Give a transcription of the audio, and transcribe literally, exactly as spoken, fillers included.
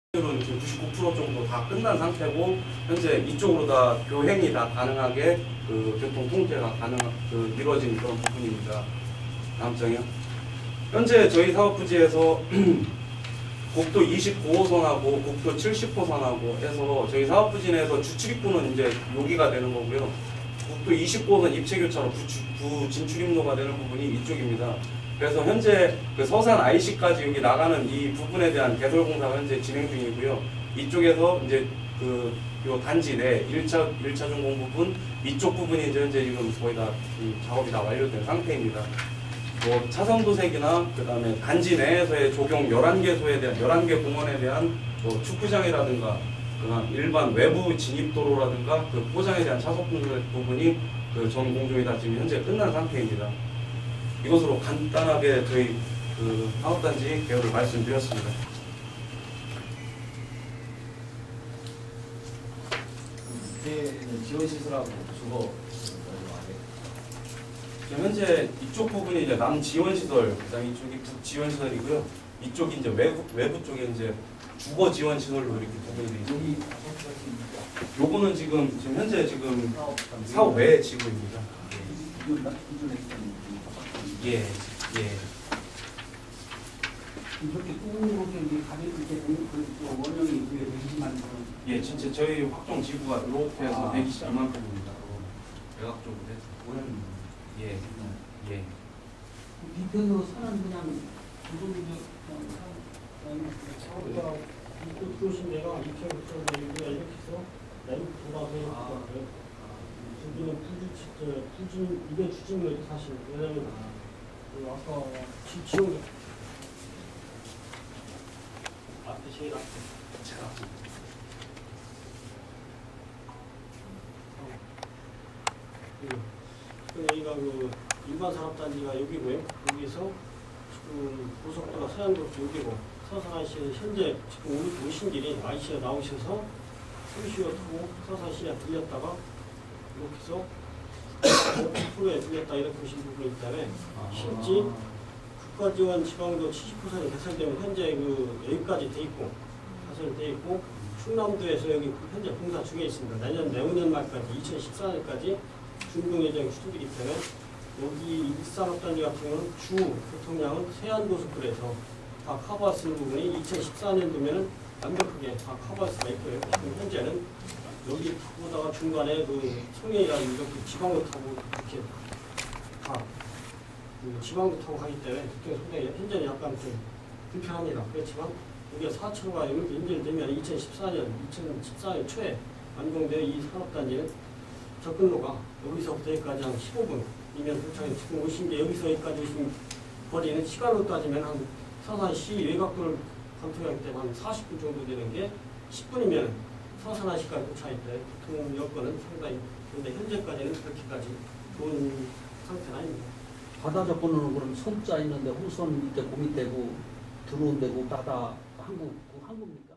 는 지금 구십구 퍼센트 정도 다 끝난 상태고 현재 이쪽으로 다 교행이 다 가능하게 그 교통 통제가 가능 그 이루어진 그런 부분입니다. 다음 장이요. 현재 저희 사업 부지에서 국도 이십구 호선하고 국도 칠십 호선하고 해서 저희 사업 부지 내에서 주출입구는 이제 여기가 되는 거고요. 국도 이십구 호선 입체교차로 부 진출입로가 되는 부분이 이쪽입니다. 그래서 현재 그 서산 아이씨까지 여기 나가는 이 부분에 대한 개설 공사가 현재 진행 중이고요. 이쪽에서 이제 그 요 단지 내 일 차 일 차 준공 부분 이쪽 부분이 이제 현재 지금 거의 다 이 작업이 다 완료된 상태입니다. 뭐 차선 도색이나 그다음에 단지 내에서의 조경 열한 개소에 대한 열한 개 공원에 대한 뭐 축구장이라든가 그다음 일반 외부 진입도로라든가 그 포장에 대한 차선 부분이 그 전 공정이 다 지금 현재 끝난 상태입니다. 이것으로 간단하게 저희 그 사업단지 개요를 말씀드렸습니다. 지원시설하고 주거 지금 현재 이쪽 부분이 이제 남 지원시설, 그다음 이쪽이 북 지원시설이고요. 이쪽이 이제 외부 외부 쪽에 이제 주거 지원시설로 이렇게 부분이 되어 있습니다. 요거는 지금 지금 현재 지금 사업 외 지구입니다. 예, 예. 이렇게 꾸준하게 가볍게 되는 그 원형이 백이십만 예, 진짜 저희 확정 지구가 이렇게 해서 아. 백이십만 평입니다. 대각적으로 해서. 원형. 예, 예. 밑에서 사는 그냥 차원가 이쪽 들어오신 데가 이쪽부터 이렇게 해서 이렇게 돌아서 이렇게 왔고요. 여기는 부주, 부주, 이게 주진으로 이렇게 사시는 거예요. 왜냐면 그 아까 지- 지원 앞에 제일 앞에 제가 그 여기가 그 일반 산업단지가 여기고요. 여기서 지금 고속도로가 서양고속도 여기고 서산시에서 현재 지금 오늘 오신 길이 아이씨에 나오셔서 서울시로 타고 서산시에 들렸다가 이렇게 해서 프로에 들렸다 이렇게 보신 부분이 있다면 실제 국가지원 지방도 칠십 퍼센트 개설되면 현재 그 여기까지 돼 있고 개설이 돼 있고 충남도에서 여기 현재 공사 중에 있습니다. 내년 내후년 말까지 이천십사 년까지 준공 예정이 추진되기 때문에 여기 일산업단지 같은 경우는 주 교통량은 세안고속도로에서 다 커버할 수 있는 부분이 이천십사 년도면 완벽하게 다 커버할 수가 있고요. 지금 현재는 여기 타고다가 중간에 그 송해라는 이렇게 지방도 타고 이렇게 다 그 지방도 타고 가기 때문에 그때 상당히 현재는 약간 좀 불편합니다. 그렇지만 우리가 사 차로가 이렇게 연결되면 이천십사 년, 이천십사 년 초에 완공되어 이 산업단지는 접근로가 여기서부터 여기까지 한 십오 분이면 도착해 지금 오신 게 여기서 여기까지 오신 거리는 시간으로 따지면 한 서산시 외곽도를 관통하기 때문에 한 사십 분 정도 되는 게 십 분이면 서산시까지 도착할 때 교통 여건은 상당히 그런데 현재까지는 그렇게까지 좋은 상태는 아닙니다. 바다 접근은 그럼 선자 있는데 호선 밑에 고밑대고 들어온 데고 바다 한국 한국입니까?